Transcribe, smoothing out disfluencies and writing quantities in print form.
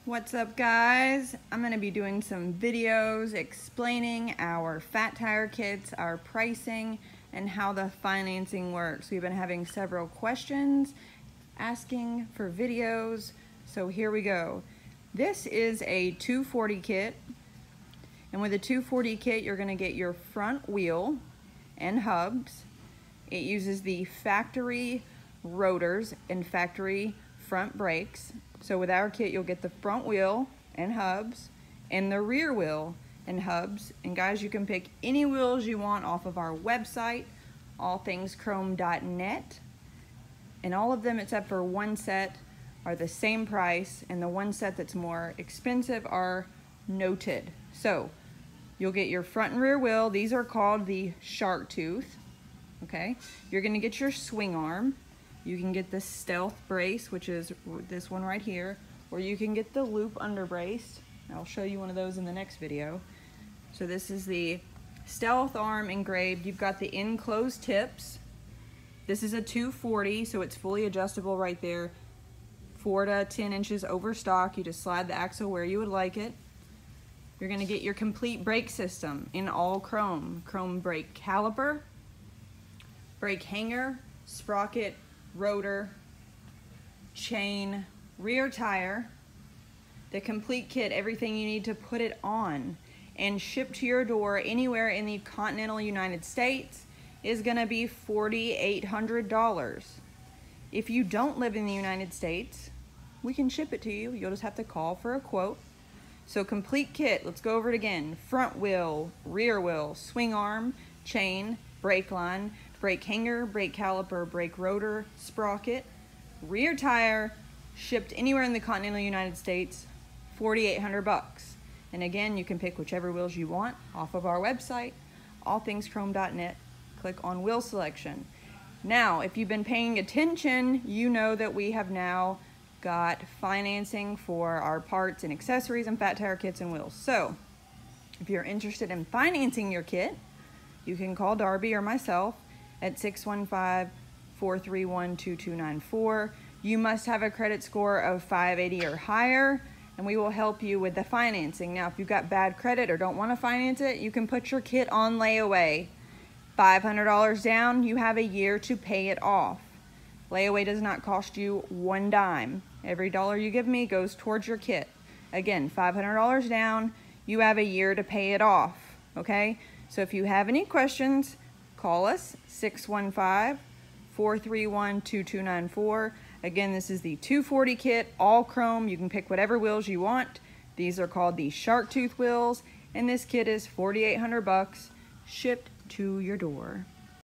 What's up, guys? I'm going to be doing some videos explaining our fat tire kits, our pricing, and how the financing works. We've been having several questions asking for videos, so here we go. This is a 240 kit, and with a 240 kit you're going to get your front wheel and hubs. It uses the factory rotors and factory front brakes. So with our kit, you'll get the front wheel and hubs and the rear wheel and hubs. And guys, you can pick any wheels you want off of our website, allthingschrome.net. And all of them except for one set are the same price, and the one set that's more expensive are noted. So you'll get your front and rear wheel. These are called the shark tooth. Okay, you're gonna get your swing arm. You can get the stealth brace, which is this one right here, or you can get the loop under brace. I'll show you one of those in the next video. So this is the stealth arm engraved. You've got the enclosed tips. This is a 240, so it's fully adjustable right there. 4 to 10 inches over stock. You just slide the axle where you would like it. You're gonna get your complete brake system in all chrome. Chrome brake caliper, brake hanger, sprocket, rotor, chain, rear tire, the complete kit, everything you need to put it on, and shipped to your door anywhere in the continental United States is gonna be $4,800. If you don't live in the United States, we can ship it to you. You'll just have to call for a quote. So complete kit, let's go over it again. Front wheel, rear wheel, swing arm, chain, brake line, brake hanger, brake caliper, brake rotor, sprocket, rear tire, shipped anywhere in the continental United States, $4,800. And again, you can pick whichever wheels you want off of our website, allthingschrome.net. Click on wheel selection. Now, if you've been paying attention, you know that we have now got financing for our parts and accessories and fat tire kits and wheels. So, if you're interested in financing your kit, you can call Darby or myself at 615-431-2294. You must have a credit score of 580 or higher, and we will help you with the financing. Now, if you've got bad credit or don't want to finance it, you can put your kit on layaway. $500 down, you have a year to pay it off. Layaway does not cost you one dime. Every dollar you give me goes towards your kit. Again, $500 down, you have a year to pay it off, okay? So if you have any questions, call us, 615-431-2294. Again, this is the 240 kit, all chrome. You can pick whatever wheels you want. These are called the shark tooth wheels, and this kit is $4,800, shipped to your door.